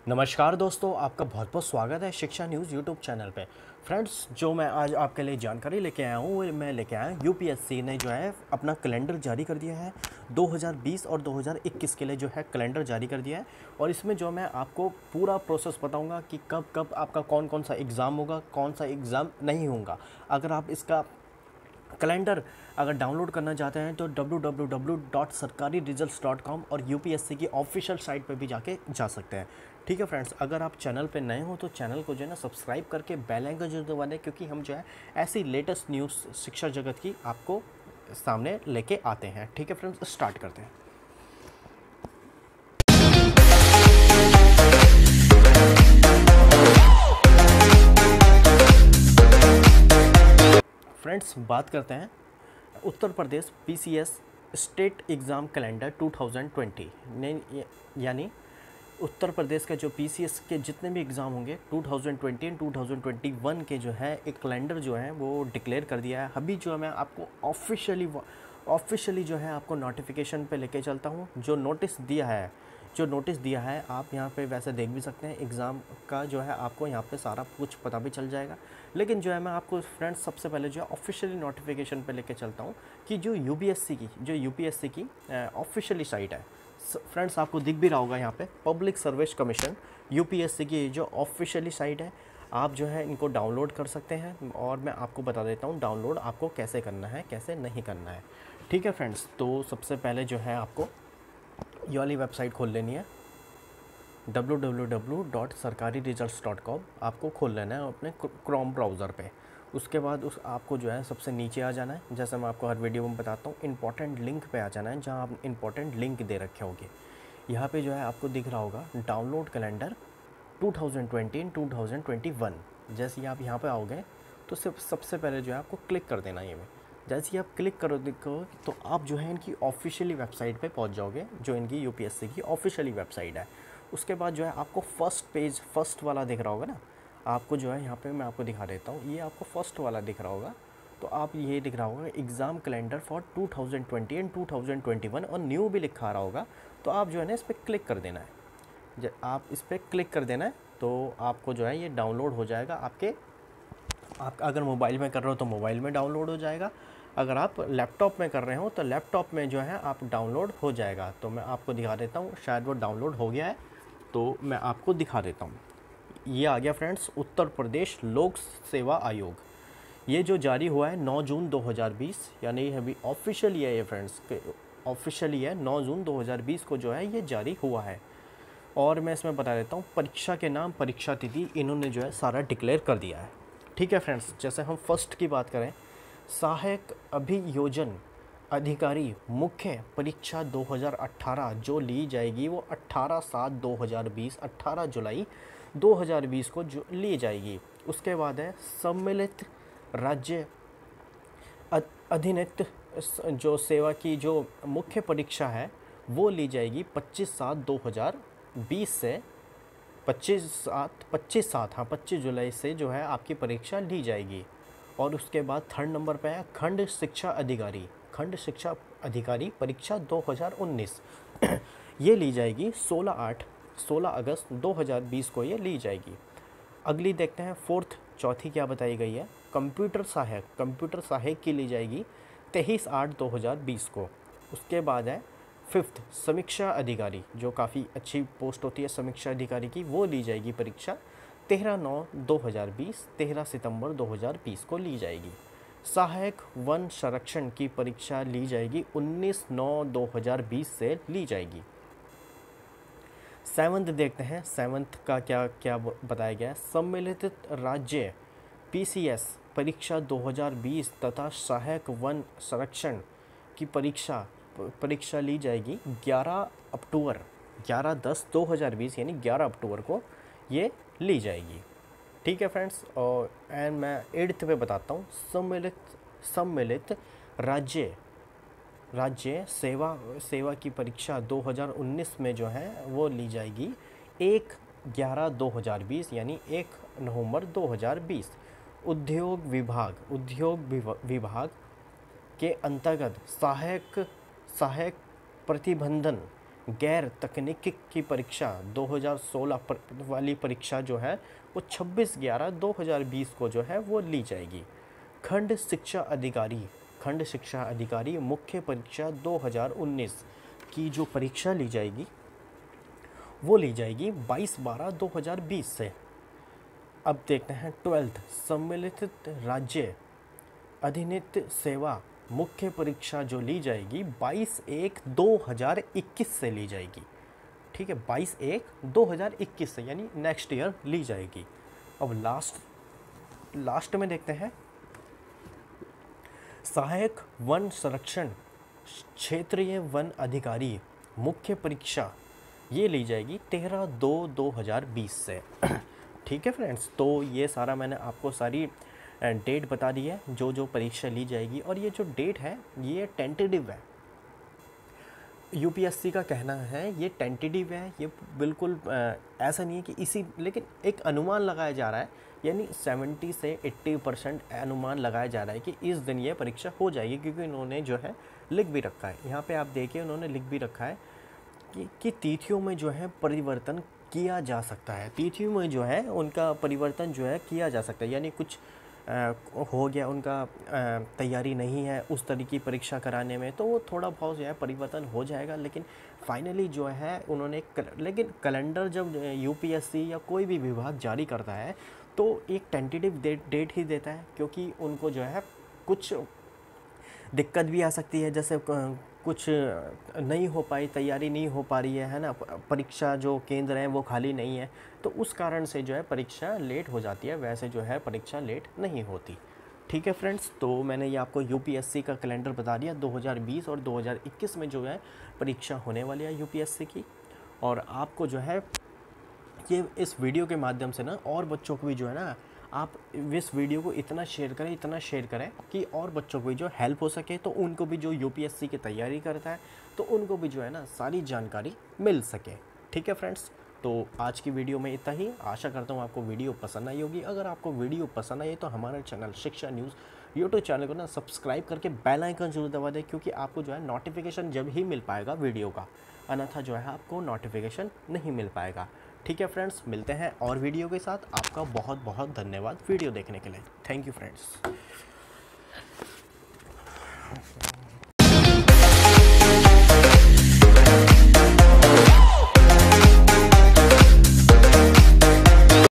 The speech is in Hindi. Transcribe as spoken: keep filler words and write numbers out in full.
नमस्कार दोस्तों, आपका बहुत बहुत स्वागत है शिक्षा न्यूज़ यूट्यूब चैनल पे। फ्रेंड्स, जो मैं आज आपके लिए जानकारी लेके आया हूँ वो मैं लेके आया हूँ यूपीएससी ने जो है अपना कैलेंडर जारी कर दिया है। दो हज़ार बीस और दो हज़ार इक्कीस के लिए जो है कैलेंडर जारी कर दिया है और इसमें जो मैं आपको पूरा प्रोसेस बताऊंगा कि कब कब आपका कौन कौन सा एग्ज़ाम होगा, कौन सा एग्ज़ाम नहीं होगा। अगर आप इसका कैलेंडर अगर डाउनलोड करना चाहते हैं तो W W W dot Sarkari results dot com और यूपीएससी की ऑफिशियल साइट पर भी जाके जा सकते हैं। ठीक है फ्रेंड्स, अगर आप चैनल पे नए हो तो चैनल को जो है ना सब्सक्राइब करके बेल आइकन जरूर दबा दें, क्योंकि हम जो है ऐसी लेटेस्ट न्यूज़ शिक्षा जगत की आपको सामने लेके आते हैं। ठीक है फ्रेंड्स, स्टार्ट करते हैं। फ्रेंड्स, बात करते हैं Uttar Pradesh PCS state exam calendar दो हज़ार बीस, यानी उत्तर प्रदेश का जो पीसीएस के जितने भी एग्ज़ाम होंगे दो हज़ार बीस एंड दो हज़ार इक्कीस के जो है एक कैलेंडर जो है वो डिक्लेयर कर दिया है। अभी जो है मैं आपको ऑफिशियली ऑफिशियली जो है आपको नोटिफिकेशन पे लेके चलता हूँ। जो नोटिस दिया है जो नोटिस दिया है आप यहाँ पे वैसे देख भी सकते हैं। एग्ज़ाम का जो है आपको यहाँ पे सारा कुछ पता भी चल जाएगा, लेकिन जो है मैं आपको फ्रेंड्स सबसे पहले जो है ऑफिशियली नोटिफिकेशन पे लेके चलता हूँ कि जो यूपीएससी की जो यूपीएससी की ऑफिशियली साइट है। फ्रेंड्स, आपको दिख भी रहा होगा यहाँ पे पब्लिक सर्विस कमीशन यूपीएससी की जो ऑफिशियली साइट है। आप जो है इनको डाउनलोड कर सकते हैं और मैं आपको बता देता हूँ डाउनलोड आपको कैसे करना है, कैसे नहीं करना है। ठीक है फ्रेंड्स, तो सबसे पहले जो है आपको ये वाली वेबसाइट खोल लेनी है W W W dot Sarkari results dot com. आपको खोल लेना है अपने क्रोम ब्राउज़र पे। उसके बाद उस आपको जो है सबसे नीचे आ जाना है। जैसे मैं आपको हर वीडियो में बताता हूँ, इंपॉर्टेंट लिंक पे आ जाना है जहाँ आप इंपॉर्टेंट लिंक दे रखे होंगे। यहाँ पे जो है आपको दिख रहा होगा डाउनलोड कैलेंडर दो हज़ार बीस एंड दो हज़ार इक्कीस। जैसे ही आप यहाँ पे आओगे तो सिर्फ सबसे पहले जो है आपको क्लिक कर देना है। ये में जैसे ही आप क्लिक करो देखो तो आप जो है इनकी ऑफिशियली वेबसाइट पे पहुँच जाओगे, जो इनकी यूपीएससी की ऑफिशियली वेबसाइट है। उसके बाद जो है आपको फर्स्ट पेज फर्स्ट वाला दिख रहा होगा ना, आपको जो है यहाँ पे मैं आपको दिखा देता हूँ। ये आपको फर्स्ट वाला दिख रहा होगा, तो आप ये दिख रहा होगा एग्ज़ाम कैलेंडर फॉर दो हज़ार बीस एंड दो हज़ार इक्कीस और न्यू भी लिखा आ रहा होगा। तो आप जो है ना इस पर क्लिक कर देना है। जब आप इस पर क्लिक कर देना है तो आपको जो है ये डाउनलोड हो जाएगा। आपके आप अगर मोबाइल में कर रहे हो तो मोबाइल में डाउनलोड हो जाएगा, अगर आप लैपटॉप में कर रहे हो तो लैपटॉप में जो है आप डाउनलोड हो जाएगा। तो मैं आपको दिखा देता हूँ, शायद वो डाउनलोड हो गया है तो मैं आपको दिखा देता हूँ। ये आ गया फ्रेंड्स, उत्तर प्रदेश लोक सेवा आयोग। ये जो जारी हुआ है नौ जून दो हज़ार बीस, यानी अभी ऑफिशियली है ये फ्रेंड्स, ऑफिशियली है नौ जून दो हज़ार बीस को जो है ये जारी हुआ है। और मैं इसमें बता देता हूँ परीक्षा के नाम, परीक्षा तिथि इन्होंने जो है सारा डिक्लेयर कर दिया है। ठीक है फ्रेंड्स, जैसे हम फर्स्ट की बात करें, सहायक अभियोजन अधिकारी मुख्य परीक्षा दो हज़ार अठारह जो ली जाएगी वो अठारह सात दो हज़ार बीस अठारह जुलाई दो हज़ार बीस को जो ली जाएगी। उसके बाद है सम्मिलित राज्य अधीनस्थ जो सेवा की जो मुख्य परीक्षा है वो ली जाएगी पच्चीस सात दो हज़ार बीस से पच्चीस सात पच्चीस सात हाँ पच्चीस जुलाई से जो है आपकी परीक्षा ली जाएगी। और उसके बाद थर्ड नंबर पे है खंड शिक्षा अधिकारी खंड शिक्षा अधिकारी परीक्षा दो हज़ार उन्नीस ये ली जाएगी सोलह आठ सोलह अगस्त दो हज़ार बीस को ये ली जाएगी। अगली देखते हैं फोर्थ, चौथी क्या बताई गई है, कंप्यूटर सहायक कंप्यूटर सहायक की ली जाएगी तेईस आठ दो हज़ार बीस को। उसके बाद है फिफ्थ समीक्षा अधिकारी, जो काफ़ी अच्छी पोस्ट होती है समीक्षा अधिकारी की, वो ली जाएगी परीक्षा तेरह नौ दो हज़ार बीस तेरह सितंबर दो हज़ार बीस को ली जाएगी। सहायक वन संरक्षण की परीक्षा ली जाएगी उन्नीस नौ दो हज़ार बीस से ली जाएगी। सेवंथ देखते हैं, सेवंथ का क्या क्या बताया गया है, सम्मिलित राज्य पीसीएस परीक्षा दो हज़ार बीस तथा सहायक वन संरक्षण की परीक्षा परीक्षा ली जाएगी ग्यारह अक्टूबर ग्यारह दस दो हज़ार बीस यानी ग्यारह अक्टूबर को ये ली जाएगी। ठीक है फ्रेंड्स, और एंड मैं एट्थ पे बताता हूँ, सम्मिलित सम्मिलित राज्य राज्य सेवा सेवा की परीक्षा दो हज़ार उन्नीस में जो है वो ली जाएगी एक ग्यारह दो हज़ार बीस यानी एक नवंबर दो हज़ार बीस। उद्योग विभाग उद्योग विभाग के अंतर्गत सहायक सहायक प्रतिबंधन गैर तकनीकी की परीक्षा दो हज़ार सोलह पर वाली परीक्षा जो है वो छब्बीस ग्यारह दो हज़ार बीस को जो है वो ली जाएगी। खंड शिक्षा अधिकारी खंड शिक्षा अधिकारी मुख्य परीक्षा दो हज़ार उन्नीस की जो परीक्षा ली जाएगी वो ली जाएगी बाईस बारह दो हज़ार बीस से। अब देखते हैं ट्वेल्थ सम्मिलित राज्य अधिनित्य सेवा मुख्य परीक्षा जो ली जाएगी बाईस एक दो हज़ार इक्कीस से ली जाएगी। ठीक है, बाईस एक दो हज़ार इक्कीस से यानी नेक्स्ट ईयर ली जाएगी। अब लास्ट लास्ट में देखते हैं सहायक वन संरक्षण क्षेत्रीय वन अधिकारी मुख्य परीक्षा ये ली जाएगी तेरह दो दो हज़ार बीस से। ठीक है फ्रेंड्स, तो ये सारा मैंने आपको सारी डेट बता दी है जो जो परीक्षा ली जाएगी। और ये जो डेट है ये टेंटेटिव है, यूपीएससी का कहना है ये टेंटेटिव है, ये बिल्कुल आ, ऐसा नहीं है कि इसी, लेकिन एक अनुमान लगाया जा रहा है, यानी सत्तर से अस्सी परसेंट अनुमान लगाया जा रहा है कि इस दिन ये परीक्षा हो जाएगी, क्योंकि इन्होंने जो है लिख भी रखा है, यहाँ पे आप देखिए उन्होंने लिख भी रखा है कि, कि तिथियों में जो है परिवर्तन किया जा सकता है, तिथियों में जो है उनका परिवर्तन जो है किया जा सकता है, यानी कुछ आ, हो गया उनका आ, तैयारी नहीं है उस तरीके की परीक्षा कराने में, तो वो थोड़ा बहुत जो है परिवर्तन हो जाएगा। लेकिन फाइनली जो है उन्होंने कल, लेकिन कैलेंडर जब यूपीएससी या कोई भी विभाग जारी करता है तो एक टेंटेटिव डेट डेट ही देता है, क्योंकि उनको जो है कुछ दिक्कत भी आ सकती है, जैसे कुछ नहीं हो पाई, तैयारी नहीं हो पा रही है है ना, परीक्षा जो केंद्र हैं वो खाली नहीं है, तो उस कारण से जो है परीक्षा लेट हो जाती है, वैसे जो है परीक्षा लेट नहीं होती। ठीक है फ्रेंड्स, तो मैंने ये आपको यूपीएससी का कैलेंडर बता दिया दो हज़ार बीस और दो हज़ार इक्कीस में जो है परीक्षा होने वाली है यूपीएससी की। और आपको जो है ये इस वीडियो के माध्यम से ना और बच्चों को भी जो है ना, आप इस वीडियो को इतना शेयर करें इतना शेयर करें कि और बच्चों को भी जो हेल्प हो सके, तो उनको भी जो यूपीएससी की तैयारी करता है तो उनको भी जो है ना सारी जानकारी मिल सके। ठीक है फ्रेंड्स, तो आज की वीडियो में इतना ही। आशा करता हूँ आपको वीडियो पसंद आई होगी। अगर आपको वीडियो पसंद आई तो हमारे चैनल शिक्षा न्यूज़ यूट्यूब चैनल को ना सब्सक्राइब करके बेल आइकन जरूर दबा दें, क्योंकि आपको जो है नोटिफिकेशन जब ही मिल पाएगा वीडियो का, अन्यथा जो है आपको नोटिफिकेशन नहीं मिल पाएगा। ठीक है फ्रेंड्स, मिलते हैं और वीडियो के साथ। आपका बहुत बहुत धन्यवाद वीडियो देखने के लिए। Thank you friends.